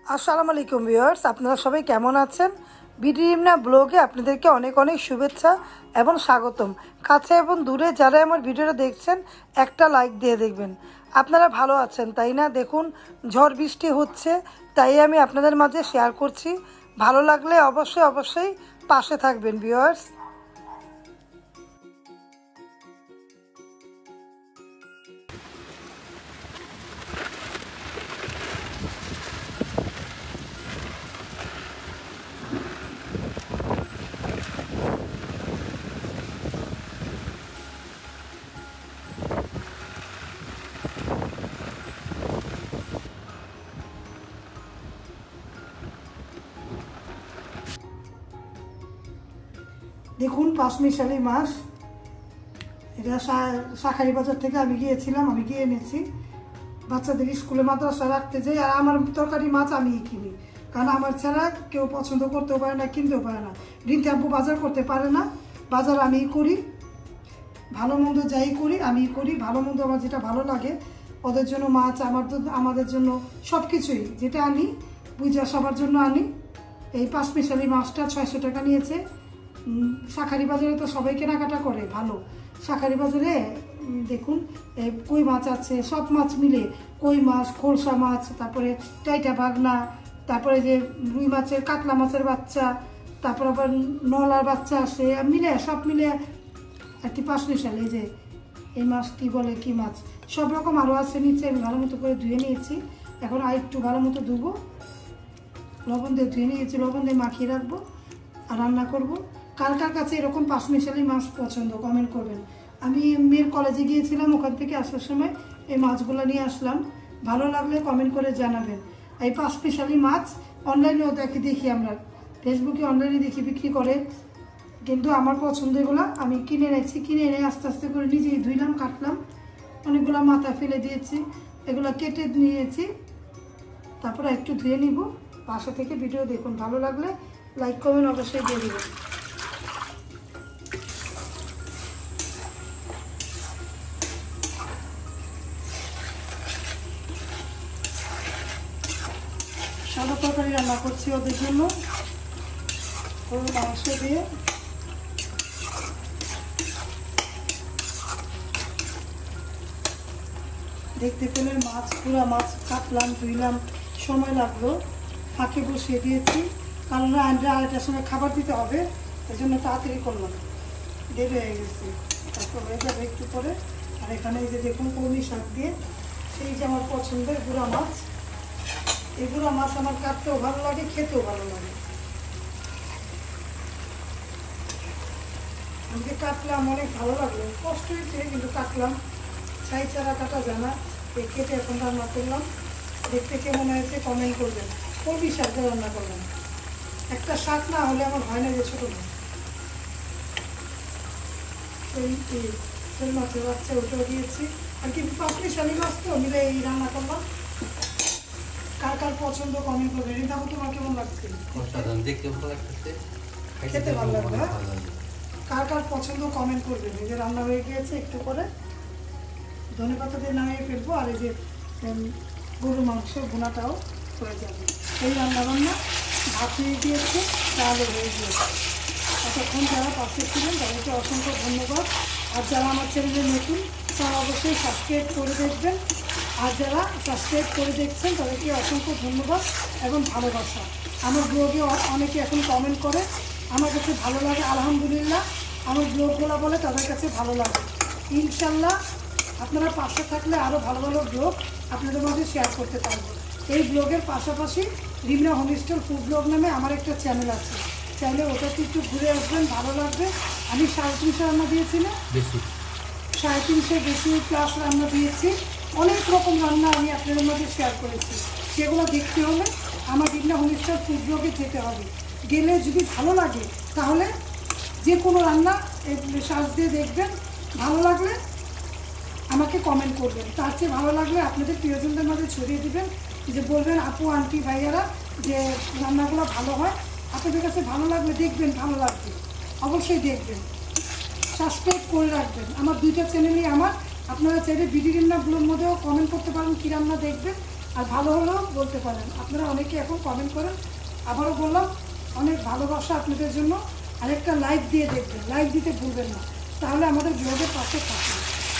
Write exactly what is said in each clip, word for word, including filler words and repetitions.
আসসালামু আলাইকুম ভিউয়ার্স, আপনারা সবাই কেমন আছেন? বিডি রিমনা ব্লগে আপনাদেরকে অনেক অনেক শুভেচ্ছা এবং স্বাগতম। কাছে এবং দূরে যারা আমার ভিডিওটা দেখছেন একটা লাইক দিয়ে দেখবেন। আপনারা ভালো আছেন তাই না? দেখুন ঝড় বৃষ্টি হচ্ছে, তাই আমি আপনাদের মাঝে শেয়ার করছি। ভালো লাগলে অবশ্যই অবশ্যই পাশে থাকবেন ভিউয়ার্স। দেখুন পাঁচমিশালি মাছ, এটা শাঁখারি বাজার থেকে আমি গিয়েছিলাম, আমি গিয়ে এনেছি। বাচ্চাদের স্কুলে মাদ্রাসা রাখতে যাই, আর আমার তরকারি মাছ আমিই কিনি, কারণ আমার ছাড়া কেউ পছন্দ করতেও পারে না, কিনতেও পারে না। রিন্তি আব্বু বাজার করতে পারে না, বাজার আমিই করি। ভালো মন্দ যাই করি আমিই করি, ভালো মন্দ আমার যেটা ভালো লাগে ওদের জন্য মাছ, আমার আমাদের জন্য সব কিছুই যেটা আনি বুঝা সবার জন্য আনি। এই পাঁচমিশালি মাছটা ছয়শো টাকা নিয়েছে। শাঁখারি বাজারে তো সবাই কেনাকাটা করে ভালো। শাঁখারি বাজারে দেখুন কই মাছ আছে, সব মাছ মিলে কই মাছ, খোলসা মাছ, তারপরে টাইটা বাগনা, তারপরে যে রুই মাছের কাতলা মাছের বাচ্চা, তারপর আবার নলার বাচ্চা আসে, মিলে সব মিলে একটি পাঁচমিশালি। এই যে এই মাছ কি বলে, কি মাছ, সব রকম আরও আছে নিচে। আমি ভালো মতো করে ধুয়ে নিয়েছি, এখন আর একটু ভালো মতো ধুবো, লবণ দিয়ে ধুয়ে নিয়েছি, লবণ দিয়ে মাখিয়ে রাখবো আর রান্না করব। কার কার কাছে এরকম পাঁচমিশালি মাছ পছন্দ কমেন্ট করবেন। আমি মেয়ের কলেজে গিয়েছিলাম, ওখান থেকে আসার সময় এই মাছগুলো নিয়ে আসলাম। ভালো লাগলে কমেন্ট করে জানাবেন। এই পাঁচমিশালি মাছ অনলাইনেও দেখি দেখি আমরা ফেসবুকে অনলাইনে দেখি বিক্রি করে, কিন্তু আমার পছন্দ এগুলো আমি কিনে এনেছি। কিনে এনে আস্তে আস্তে করে নিজেই ধুইলাম, কাটলাম, অনেকগুলো মাথা ফেলে দিয়েছি, এগুলো কেটে নিয়েছি। তারপরে একটু ধুয়ে নিব। পাশে থেকে ভিডিও দেখুন, ভালো লাগলে লাইক কমেন্ট অবশ্যই দিয়ে দেবেন। সাদা তরকারি রান্না করছি ওদের জন্য, গরুর মাংস দিয়ে। দেখতে পেলেন মাছ, পুরা মাছ কাটলাম, ধুইলাম, সময় লাগলো। ফাঁকে বসিয়ে দিয়েছি, কারণ আন্ডা আড়াইটার সময় খাবার দিতে হবে, এই জন্য তাড়াতাড়ি করলাম, দেরি হয়ে গেছে। তারপর হয়ে যাবে একটু পরে। আর এখানে এই যে দেখুন কলমি শাক দিয়ে, সেই যে আমার পছন্দের গুঁড়া মাছ। এই গুঁড়া মাছ আমার কাটতেও ভালো লাগে, খেতেও ভালো লাগে। আমাকে কাটলাম, অনেক ভালো লাগলো, কষ্ট হয়েছে কিন্তু কাটলাম, ছাই ছাড়া কাটা জানা। এই কেটে এখন রান্না করলাম। দেখতে কেমন হয়েছে কমেন্ট করবেন। কলমি শাক দিয়ে রান্না করলাম, একটা শাক না হলে আমার হয় না যে ছোটো মাছ। এই শোল মাছের বাচ্চা ওটাও দিয়েছি, আর কি পাঁচমিশালি মাছ তো মিলে এই রান্না করলাম। কার কার পছন্দ কমেন্ট করবেন। রিতা তোমার কেমন লাগছে? খেতে ভালো লাগবে। কার কার পছন্দ কমেন্ট করবেন। এই যে রান্না হয়ে গিয়েছে, একটু করে ধনে পাতা দিয়ে নামিয়ে ফেলবো, আর এই যে গরুর মাংস ভুনাটাও হয়ে যাবে। এই রান্না বান্না ভাত হয়ে গিয়েছে, চালও হয়ে গিয়েছে। এতক্ষণ যারা পাশে ছিলেন তাদেরকে অসংখ্য ধন্যবাদ। আর যারা আমার চ্যানেলে নতুন তারা অবশ্যই সাবস্ক্রাইব করে দেখবেন, আর যারা সাবস্ক্রাইব করে দেখছেন তাদেরকে অসংখ্য ধন্যবাদ এবং ভালোবাসা। আমার ব্লগে অনেকে এখন কমেন্ট করে, আমার কাছে ভালো লাগে, আলহামদুলিল্লাহ। আমার ব্লগগুলো বলে তাদের কাছে ভালো লাগে। ইনশাল্লাহ আপনারা পাশে থাকলে আরও ভালো ভালো ব্লগ আপনাদের মাঝে শেয়ার করতে পারবো। এই ব্লগের পাশাপাশি রিমনা হোমস্টেল ফুড ব্লগ নামে আমার একটা চ্যানেল আছে, চাইলে ওটাতে একটু ঘুরে আসবেন, ভালো লাগবে। আমি সাড়ে তিনশো রান্না দিয়েছি না, বেশি সাড়ে তিনশো বেশি প্লাস রান্না দিয়েছি। অনেক রকম রান্না আমি আপনাদের মাঝে শেয়ার করেছি। সেগুলো দেখতে হলে আমার রিমনা হোমস্টেল ফুড ব্লগে যেতে হবে। গেলে যদি ভালো লাগে তাহলে যে কোনো রান্না সার্চ দিয়ে দেখবেন, ভালো লাগলে আমাকে কমেন্ট করবেন। তার চেয়ে ভালো লাগলে আপনাদের প্রিয়জনদের মাঝে ছড়িয়ে দেবেন, যে বলবেন আপু আন্টি ভাইয়ারা যে রান্নাগুলো ভালো হয়। আপনাদের কাছে ভালো লাগলে দেখবেন, ভালো লাগবে অবশ্যই দেখবেন, সাবস্ক্রাইব করে রাখবেন। আমার দুইটা চ্যানেলই আমার, আপনারা চাইলে বিডি রান্না ব্লগের মধ্যেও কমেন্ট করতে পারেন কী রান্না দেখবেন, আর ভালো হলেও বলতে পারেন। আপনারা অনেকে এখন কমেন্ট করেন, আবারও বললাম অনেক ভালোবাসা আপনাদের জন্য। আর একটা লাইক দিয়ে দেখবেন, লাইক দিতে ভুলবেন না, তাহলে আমাদের ব্লগের পাশে থাকবেন।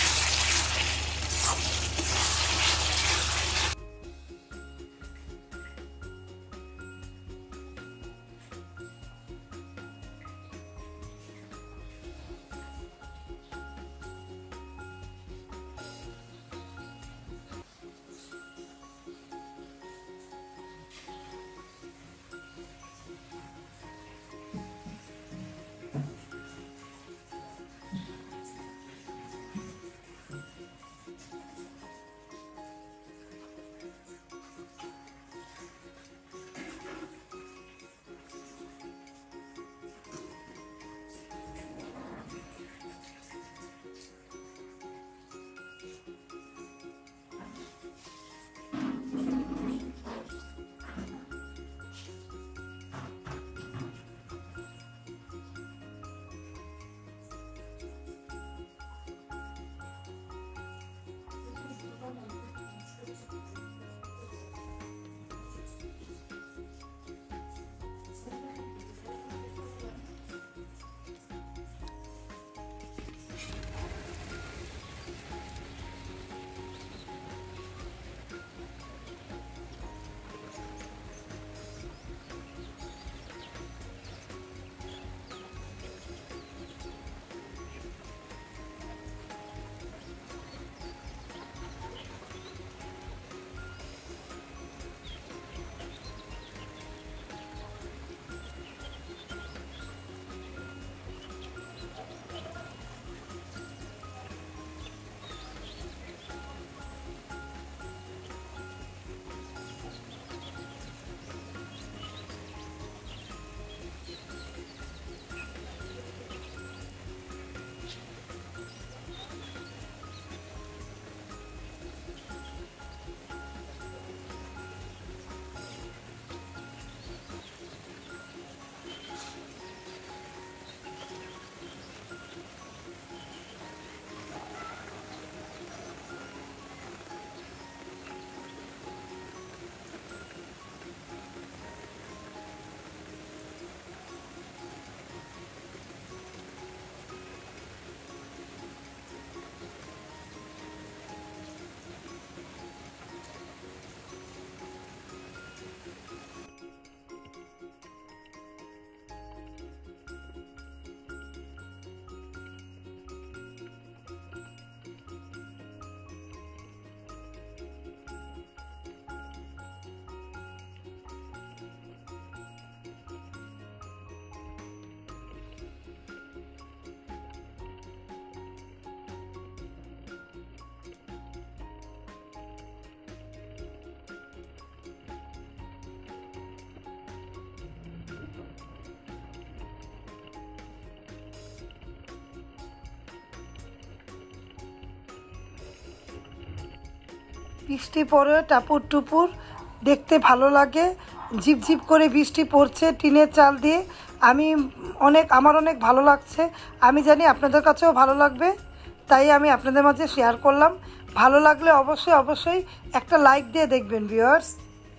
বৃষ্টি পড়ে টাপুর টুপুর, দেখতে ভালো লাগে। ঝিপঝিপ করে বৃষ্টি পড়ছে টিনের চাল দিয়ে। আমি অনেক আমার অনেক ভালো লাগছে। আমি জানি আপনাদের কাছেও ভালো লাগবে, তাই আমি আপনাদের মাঝে শেয়ার করলাম। ভালো লাগলে অবশ্যই অবশ্যই একটা লাইক দিয়ে দেখবেন ভিউয়ার্স।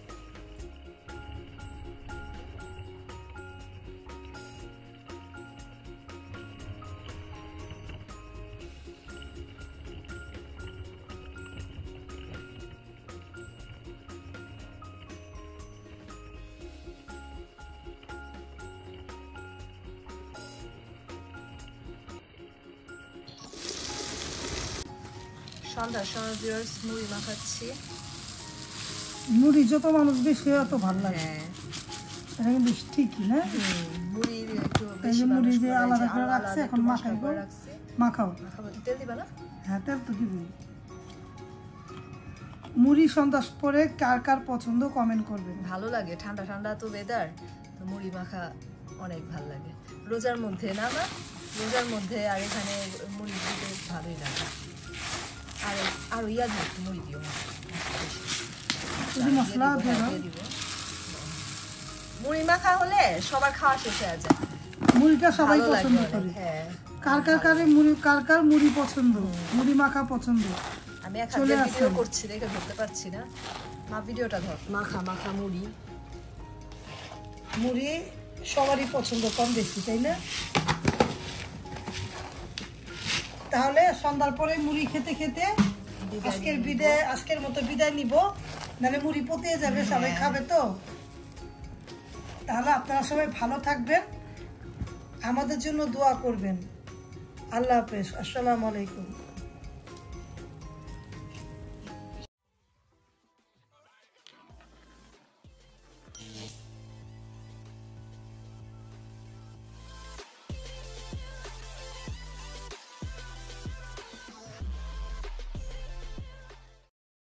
সন্ধ্যার সময় ভিউয়ার্স মুড়ি মাখাচ্ছি। মুড়ি যত মানুষ বেশি অত ভালো লাগে। হ্যাঁ, এটা কিন্তু ঠিকই না, মুড়ি একটু এই বেশি যে মুড়ি মানুষ যে করে, আলাদা যে করে আলাদা রাখছে, এখন একটু মাখাইবো। মশলা করে রাখছি। মাখাও, মাখাবো, তেল দিবা না? হ্যাঁ তেল তো দিবি। মুড়ি সন্ধ্যা পরে কার কার পছন্দ কমেন্ট করবেন। ভালো লাগে, ঠান্ডা ঠান্ডা তো ওয়েদার, তো মুড়ি মাখা অনেক ভালো লাগে। রোজার মধ্যে না না রোজার মধ্যে আর এখানে মুড়ি দিতে ভালোই লাগে। আর আর ইয়া দিই মুড়ি দিও মশলা দিয়ে দিব। মুড়ি মাখা হলে সবার খাওয়া শেষ হয়ে যায়। মুড়িটা সবাই পছন্দ করে। হ্যাঁ, কার কার কারে মুড়ি কার কার মুড়ি পছন্দ, মুড়ি মাখা পছন্দ। আমি এক হাতে ভিডিও করছি দেখে ধরতে পারছি না। মা ভিডিওটা ধর। মাখা মাখা মুড়ি, মুড়ি সবারই পছন্দ কম বেশি, তাই না? তাহলে সন্ধ্যার পরে মুড়ি খেতে খেতে আজকের বিদায় আজকের মতো বিদায় নিব, নাহলে মুড়ি পতিয়ে যাবে, সবাই খাবে তো। তাহলে আপনারা সবাই ভালো থাকবেন, আমাদের জন্য দোয়া করবেন। আল্লাহ হাফেজ, আসসালামু আলাইকুম।